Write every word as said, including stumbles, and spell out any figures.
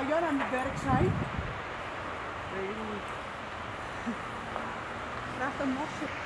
Jan aan het werk zijn? Weet ik niet. Vraag een mosje.